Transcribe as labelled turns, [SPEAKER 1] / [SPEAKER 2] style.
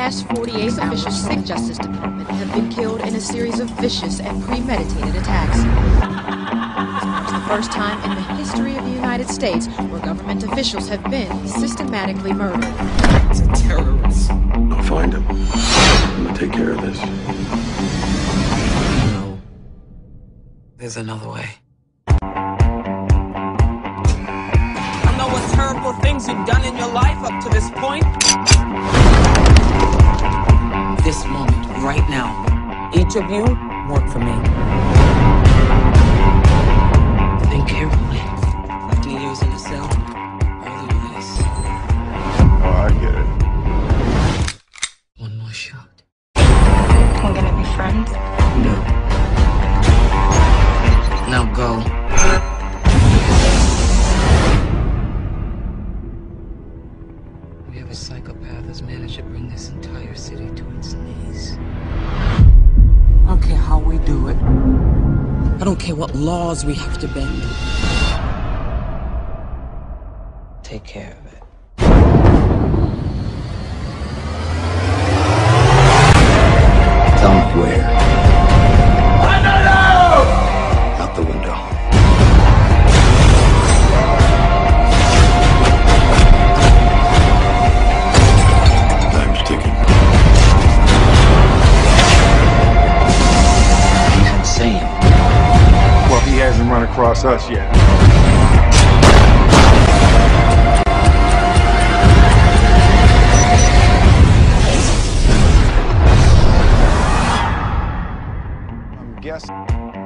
[SPEAKER 1] past 48 officials from the Justice Department have been killed in a series of vicious and premeditated attacks. It's the first time in the history of the United States where government officials have been systematically murdered.
[SPEAKER 2] It's a terrorist.
[SPEAKER 3] I'll find him. I'm gonna take care of this.
[SPEAKER 2] No. There's another way. I know what terrible things you've done in your life up to this point. This moment, right now, each of you work for me. Think carefully. 15 years in the cell, early release.
[SPEAKER 3] Oh, I get it.
[SPEAKER 2] One more shot.
[SPEAKER 4] We're gonna be friends?
[SPEAKER 2] No. Now go. We have a psychopath who's managed to bring this entire city to its knees. I don't care how we do it. I don't care what laws we have to bend. Take care of it.
[SPEAKER 3] Tell me where. Out the window. Time's ticking.
[SPEAKER 2] He's insane.
[SPEAKER 3] Well, he hasn't run across us yet. I'm guessing.